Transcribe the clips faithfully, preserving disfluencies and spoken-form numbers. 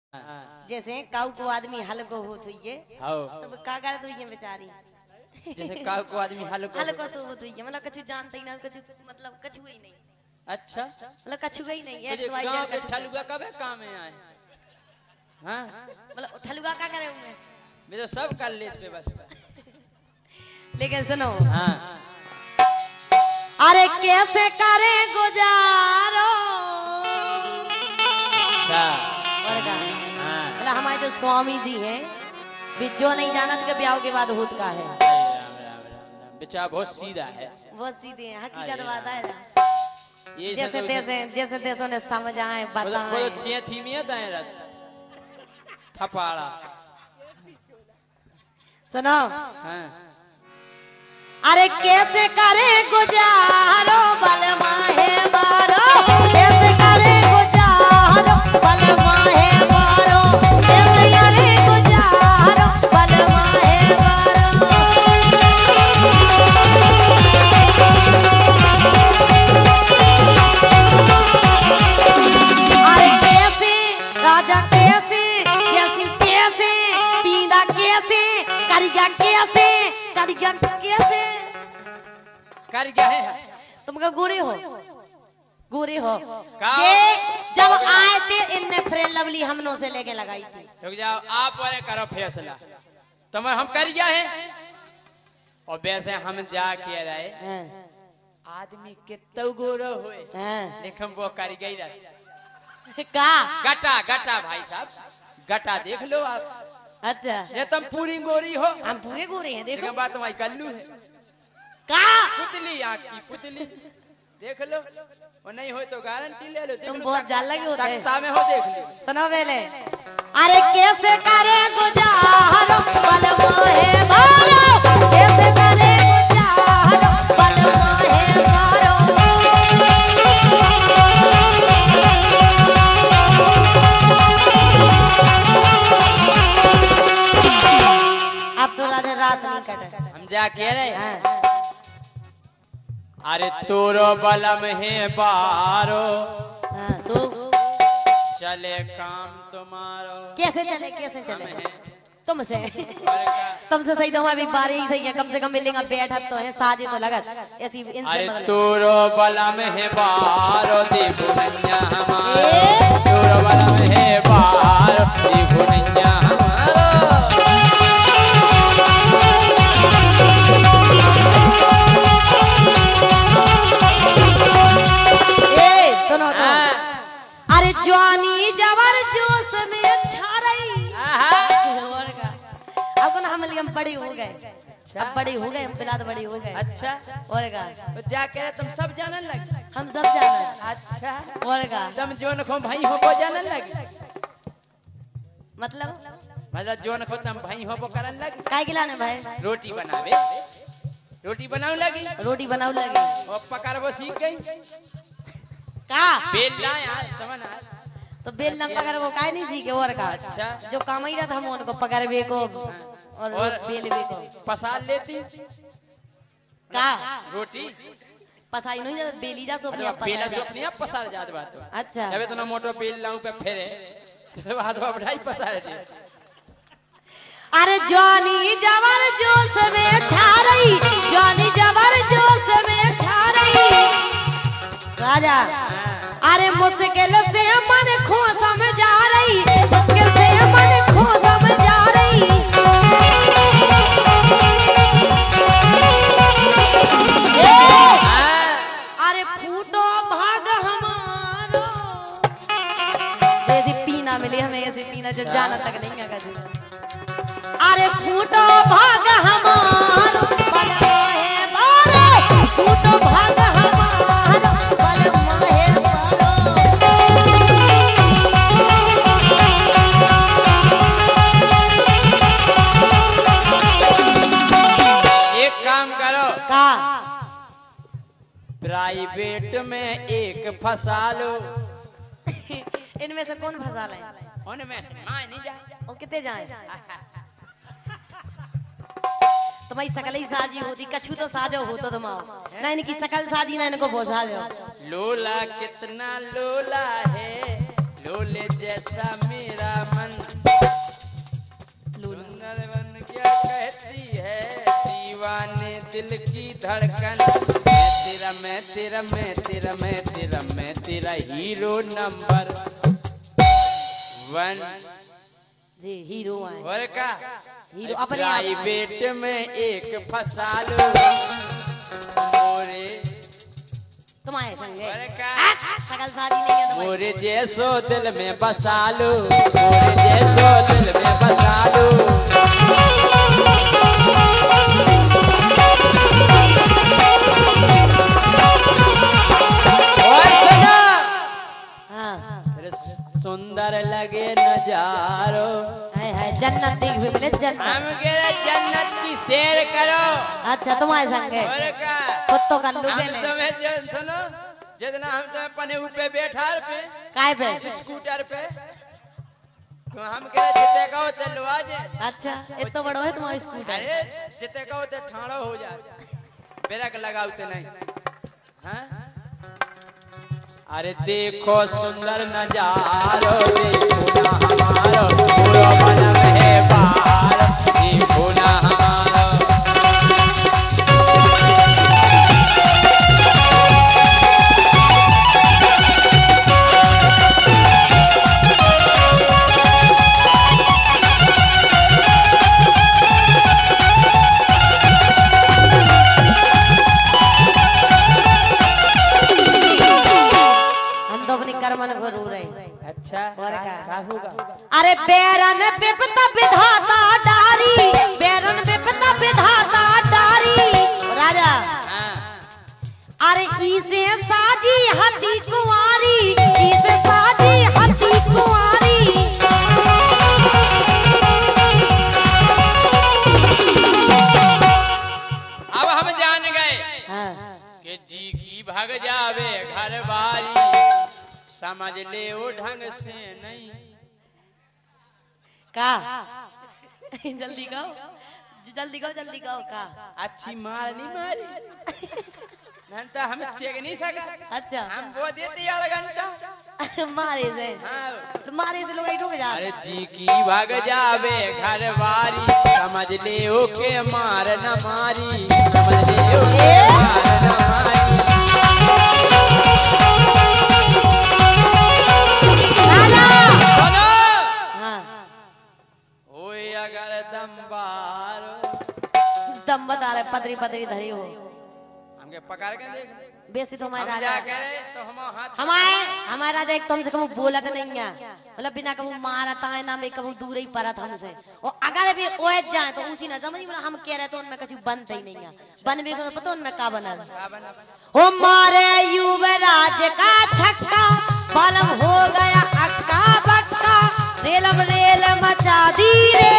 जैसे काऊ को आदमी हल्को होत हुई हां तो का करत हुई बेचारी जैसे काऊ को आदमी हल्को हल्को सो होत हुई मतलब कुछ जानते ही ना कुछ मतलब कुछ हुई नहीं। अच्छा मतलब कुछ हुई नहीं एक्स वाई जेड का ठलुआ कबे काम में आए हां मतलब ठलुआ का करे होंगे मैं तो सब कर लेते बस। लेकिन सुनो हां अरे कैसे करे गुजारो अच्छा हां मतलब हमारे जो स्वामी जी हैं भी जो नहीं जानत के ब्याह के बाद होत का है बेचारा बहुत सीधा है बहुत सीधे हैं हकीकत बात है ना ये जैसे जैसे जैसे देशों ने समझ आए बताएं वो चे थी मिया दाए रात थपाड़ा सुनो हां अरे कैसे करे गुजारो बलमा है मारो कैसे करे गुजारो बलमा है मारो कैसे करे गुजारो बलमा है मारो। अरे कैसे राजा कैसे जैसी कैसे पीना कैसे करिया कैसे करिया कैसे कर क्या है तुम का गोरे हो गोरे हो का? ये जब आए थे इनने फ्रेंड लवली हमनों से लेके लगाई थी। रुक जाओ आप वाले करो फैसला तुम हम कर क्या है और वैसे हम जा के रहे आदमी कितना गोरा हुए लेकिन वो कर गई रहा का गटा गटा भाई साहब गटा देख लो आप। अच्छा ये तुम पूरी गोरी हो हम पूरे गोरे हैं देखो बात तुम्हारी कल्लू है का पुतली आँख की पुतली देख लो और नहीं हो तो गारंटी ले लो तुम बहुत जाल लगे होते हैं तख्ता में हो देख लो सुनो पहले अरे कैसे करे गुजारो बलमा है मारो कैसे करे गुजारो बलमा है मारो। अब तो रात रात नहीं कटे हम जा के रहे अरे तोरो बलम है बारो हाँ सो चले काम तुम्हारो कैसे चले कैसे चले तुमसे तुमसे सही तो अभी बारी ही सही है कम से कम मिलेगा बैठा तो है साजे तो लगत ऐसी इनसे अरे तोरो बलम है बारो देखो नैया हमारो तोरो बलम है बारो देखो नैया हमारो। ए सुनो तो अरे जवानी जवर जोश में छा रही अब ना हम हम बड़े हो गए अब बड़े हो गए हम बिलाद बड़े हो गए। अच्छा और का तो जाके तुम सब जानन लगे हम सब जाना अच्छा और का तुम जोन खो भाई हो वो जानन लगे मतलब मतलब जोन खो तुम भाई हो वो करन लगे काय खिलाने भाई रोटी बनावे रोटी बनाऊ लगी रोटी बनाऊ लगे और पकार वो सीख गई का बेलना यार समझ आ तो बेल न पकड़ वो काय नहीं सीखे और का अच्छा जो काम ही रहता हम उनको पकड़वे को और, और बेलवे को पसार लेती का रोटी पसाई नहीं जाता बेली जा सो अरे बेला सो अपनी आप पसार जात बात अच्छा जब इतना मोटो बेल लाऊं पे फेरे तो हाथ में बढ़ाई पसार दे अरे जानी जवर जोश में छा रही जानी जवर जोश में छा रही राजा अरे मुश्किल से मन खो समझा रही मुश्किल से मन खो समझा रही। अरे फूटो भाग हमारो जैसी पीना मिली हमें ऐसी पीना जो जाना तक नहीं आगा जी। अरे फूटो भाग हमारो बलमा है मारो फूटो भाग हमारो बलमा है मारो। एक काम करो का प्राइवेट में एक फंसा लो इनमें से कौन फंसा ले उनमें से मां नहीं जाए और कितने जाए तुम्हारी सकल ही साजी होती कछु तो साजो हो तो तुम ना इनकी सकल साजी ना इनको बोझा लो। लोला कितना लोला है लोले जैसा मेरा मन दिल की धड़कन, मैं तेरा मैं तेरा मैं तेरा मैं तेरा मैं तेरा हीरो नंबर वन। जी हीरो आए और का हीरो अपने प्राइवेट में एक फंसा लो मोरे तुम्हारे संगे और का सकल शादी नहीं है मोरे जैसो दिल में बसा लो, मोरे जैसो दिल में बसा लो। सुंदर लगे नजारो, है है जन्नत देख भी मिले जन्नत। हम के जन्नत की सैर करो। अच्छा तुम्हारे संगे और का कुत्तों का हम लुके में तुम्हें जन सुनो जितना हम तो पने ऊपर बैठा पे काय पे स्कूटर पे तो हम के जिते कहो ते लवा दे। अच्छा इतना बड़ा है तुम्हारा स्कूटर। अरे जिते कहो ते ठाड़ो हो जा, ब्रेक लगाओते नहीं। हां अरे देखो सुंदर नजारो, देखो ना हमारो पूरा मन में बाहर, देखो ना हमारो। अच्छा अरे बैरन विपता विधाता डारी, बैरन विपता विधाता डारी राजा। अरे इसे साजी हती कुंवारी, इसे साजी हती कुंवारी। अब हम जान गए कि जी की भाग जावे घर बारी, समझ ले वो ढंग से नहीं का जल्दी गाओ जल्दी गाओ जल्दी गाओ का अच्छी मार नहीं मारी नंता हम चेक नहीं सका। अच्छा हम वो देते आधा घंटा मारे से हाँ मारे से लोग ठोक जा। अरे जी की भाग जावे घर बारी, समझ ले ओ के मार न मारी, समझ ले ओ के मार न मारी। अगर दम बारो दम बता रहे पतरी पतरी धरी हो हमके पकड़ के देख बेसी तो हमारे हम राजा जा करे तो हम हाथ हमारे हमारा राजा एक तुमसे कबू बोलत नहीं है, मतलब बिना कबू मारता है ना में कबू दूर ही परत हमसे। और अगर भी ओए जाए तो उसी ना समझी बोला हम कह रहे तो उनमें कुछ बनते ही नहीं है, बन भी को पता उनमें का बना ओ मारे युवराज का छक्का बालम हो गया अक्का बक्का, रेलम रेल मचा दी रे।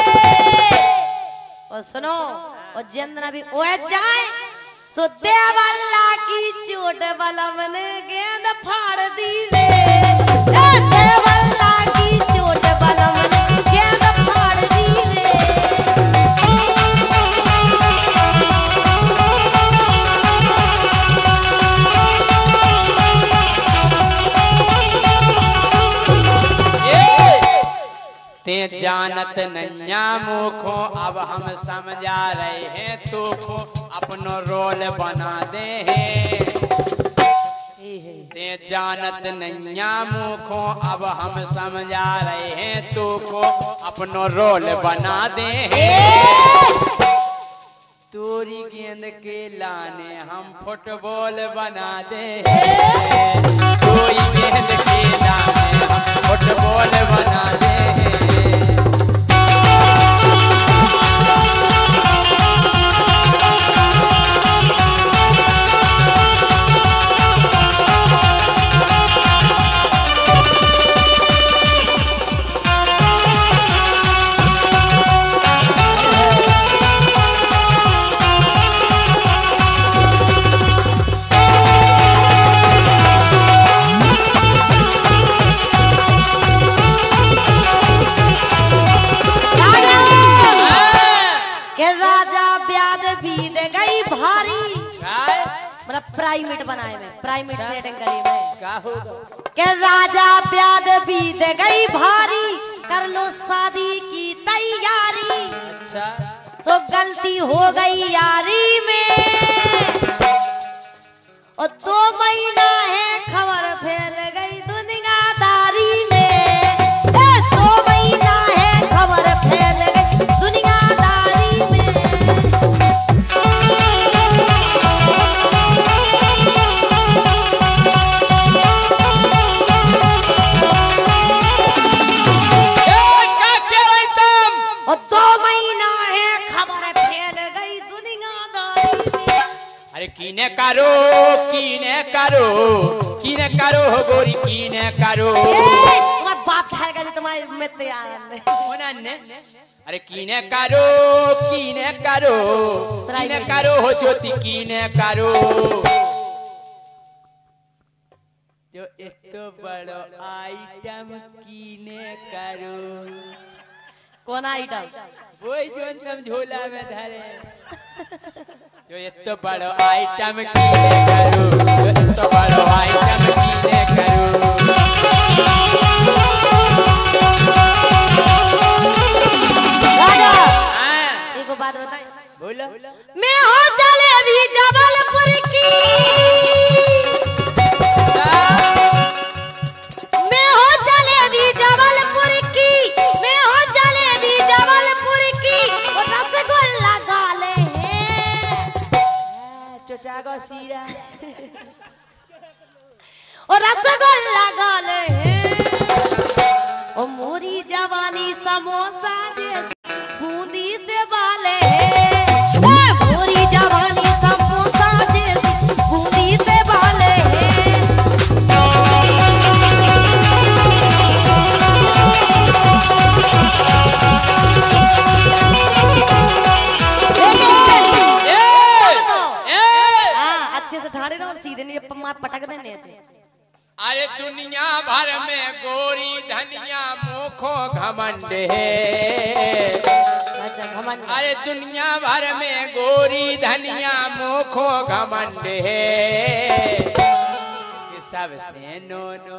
और सुनो और जिंदना भी ओए जाए सो देवल्ला की चोट बलम ने गेंद फाड़ दी रे। देवल्ला की चोट बलम ने गेंद फाड़ दी रे। ते जानत नन्या मुखो अब हम समझा रहे हैं तो को अपनो रोल बना दे हैं। ते जानत नन्या मुखो अब हम समझा रहे हैं तो को अपनो रोल बना दे हैं। तोरी गेंद के लाने हम फुटबॉल बना दे हैं, तोरी गेंद के लाने हम फुटबॉल बना दे हैं। प्राइवेट बनाए में प्राइवेट सेटिंग करी में क्या होगा के राजा ब्याद बीत गई भारी, कर लो शादी की तैयारी। अच्छा तो गलती हो गई यारी में, और दो महीना है खबर फैल गई दुनियादारी में, ए दो महीना है खबर फैल गई दुनियादारी में। और दो महीना है खबर फैल गई दुनियादारी में। अरे कीने करो कीने करो कीने करो हो गोरी कीने करो। तुम्हारे बाप घर का तुम्हारे में तैयार है। अरे कीने करो कीने करो कीने करो हो ज्योति कीने करो। जो इतना बड़ा आइटम कीने करो। कौन आइटम? वही जो तुम झोला में धरे। जो इतना बड़ा आइटम कीने करो, जो इतना बड़ा आइटम कीने करो। राजा, एक बात बताएं। बोलो। मैं हो जलेबी जबलपुर की, मैं हो जलेबी जबलपुर की, मैं हो जलेबी जबलपुर की, और रसगुल्ला गाले हैं चचा का सीरा, और रसगुल्ला गाले हैं, और मोरी जवानी समोसा जैसी बूंदी से वाले हैं, मोरी जवानी समोसा जैसी बूंदी से वाले हैं। अच्छे से ठाड़े रहो और सीधे नहीं पटक देने चाहिए। अरे दुनिया भर में गोरी धनिया मुखो घमंड है। अच्छा घमंड। अरे दुनिया भर में गोरी धनिया मुखो घमंड है। कि सबसे नो नो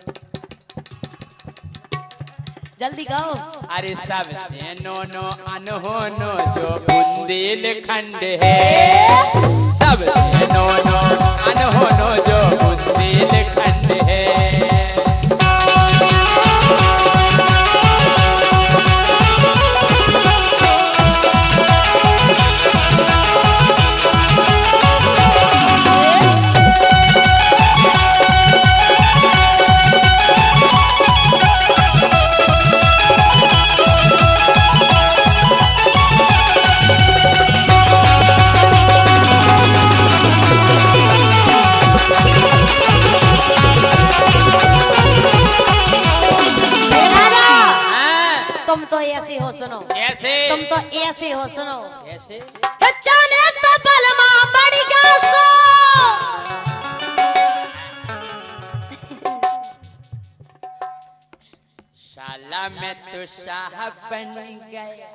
जल्दी कहो। अरे सबसे नो नो अनहोनो जो बुंदेलखंड है। सबसे नो नो अनहोनो जो बुंदेलखंड है। तुम तो ऐसे हो सुनो। कैसे? तुम तो ऐसे हो सुनो। कैसे? जाने तो बलमा बड़ी गासो। शाला में तो साहब बन गया,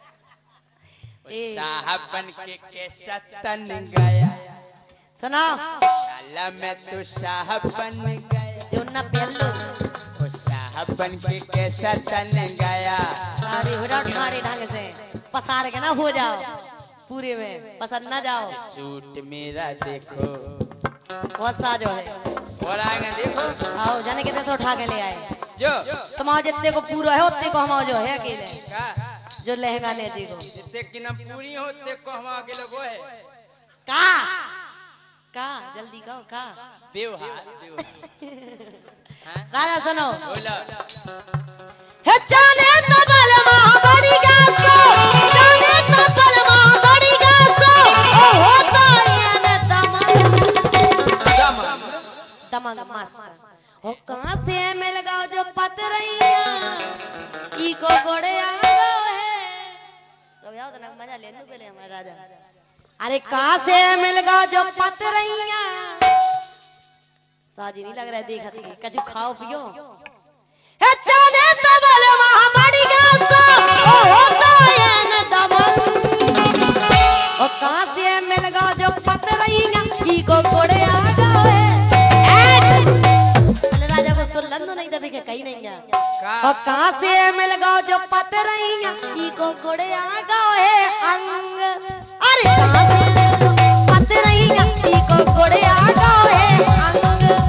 साहब बन के कैसा तन गया। सुनो। शाला में तो साहब बन गया, जो ना पेलो साहब बन के कैसा तन गया। अरे हो जाओ ठाड़े ढंग से, पसार के ना हो जाओ पूरे में, पसंद ना जाओ। सूट मेरा देखो बहुत साजो है। और आएंगे देखो। आओ जाने के देश उठा के ले आए। जो तुम्हारे जितने को पूरा है उतने को हम जो है अकेले का जो लहंगा ले जी को जितने की ना पूरी हो उतने को हम अकेले को है। का का जल्दी कहो का व्यवहार व्यवहार। राजा सुनो। बोलो। हे जाने तो बलमा बड़ी गासो, जाने तो बलमा बड़ी गासो, ओ होता ये ने दमन दमन मस्त। ओ कहां से मिल गयो जो पतरैया, ई को गोड़े आ गयो है। रुक जाओ तो ना मजा ले लो पहले हमारा राजा। अरे कहां से मिल गयो जो पतरैया, साजी नहीं लग रहा है देखा थी कछु खाओ पियो। हे जाने तो बलमा बड़ी गासो, ओ होता ये ने दमन। ओ कहां से मिल गयो जो पतरैया, ई को गोड़े आ गयो है। चले राजा को सुन लन नहीं दबे के कहीं नहीं गया। का और कहां से मिल गयो जो पतरैया, ई को गोड़े आ गयो है। अंग अरे कहाँ से पत नहीं नक्की को घोड़े आ गए अंग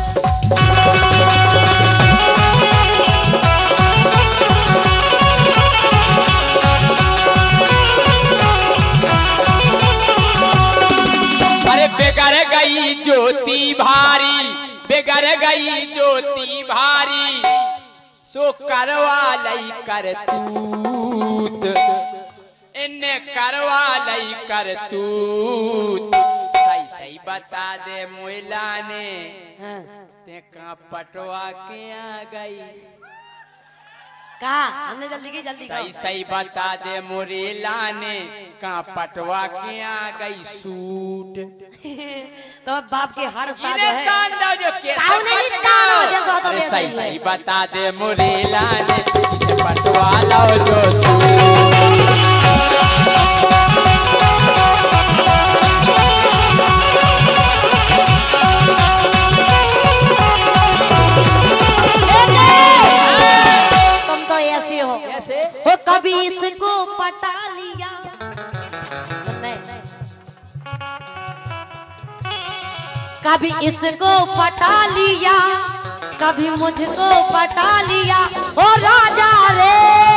बेगर गई ज्योति भारी बेगर गई ज्योति भारी सो करवा लई करतूत इन्ने करवा लई करतूत सही सही बता दे मोइला ने ते का पटवा के आ गई कहा हमने जल्दी की जल्दी सही सही बता दे मोरेला ने का पटवा के आ गई सूट तो बाप के हर साज है कान दो जो के नहीं तान हो जैसा तो सही सही बता दे मोरेला ने इसे पटवा लाओ जो सूट हो कभी इसको पटा लिया कभी इसको पटा लिया कभी मुझको पटा लिया ओ राजा रे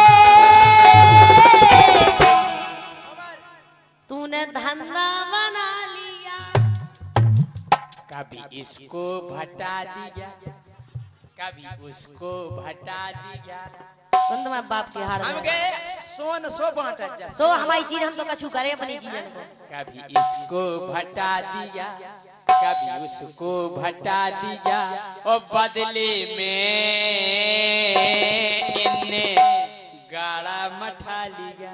तूने धंधा बना लिया कभी इसको भटा दिया कभी उसको भटा दिया मैं बाप के हार हम गए सोन सो बांटा जा सो हमारी चीज हम तो कछु करे अपनी चीजन को कभी इसको भटा दिया कभी उसको भटा दिया और बदले में इन्ने गाड़ा मठा लिया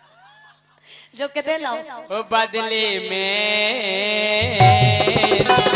जो कहते लाओ और बदले में